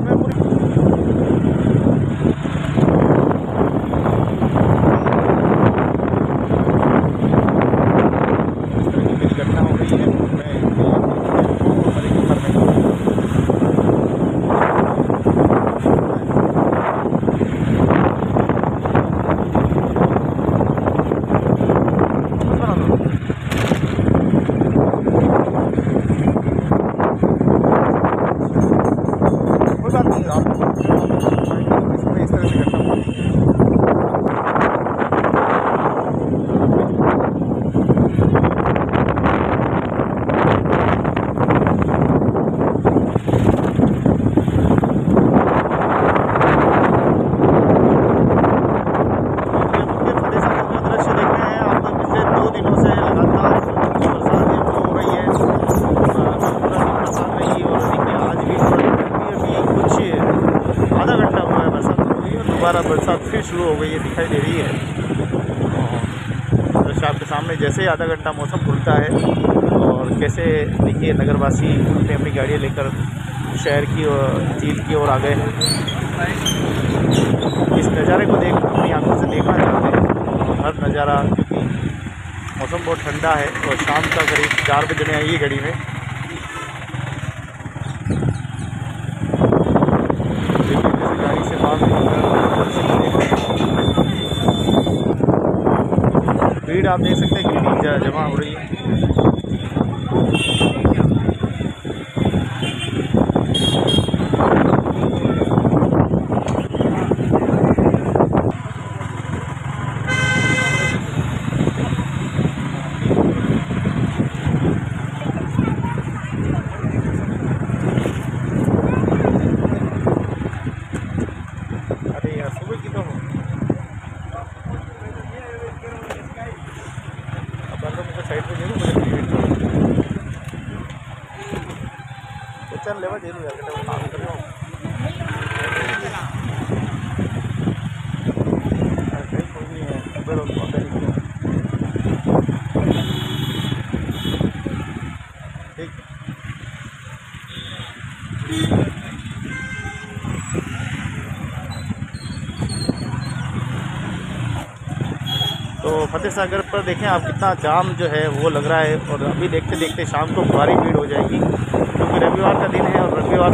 इसमें पूरी घटना हो रही है। कोई बात नहीं, आप इसमें इस तरह से घटना हो रही है। दोबारा बरसात फिर शुरू हो गई है, दिखाई दे रही है। दृश्य आपके सामने जैसे ही आधा घंटा मौसम खुलता है और कैसे देखिए नगरवासी अपनी अपनी गाड़ियाँ लेकर शहर की और झील की ओर आ गए हैं। इस नज़ारे को देख अपनी आंखों से देखना चाहते हैं। हर नज़ारा, क्योंकि मौसम बहुत ठंडा है और शाम का करीब 4 बजने आई है घड़ी में। गाड़ी से भीड़ आप देख सकते हैं कितनी जमा हो रही है। अरे यार सुबह की तो साइड पे चल लेवा दे दूँ यार, काम कर रहा हूँ। तो फतेह सागर पर देखें आप कितना जाम जो है वो लग रहा है। और अभी देखते देखते शाम को भारी भीड़ हो जाएगी, क्योंकि रविवार का दिन है और रविवार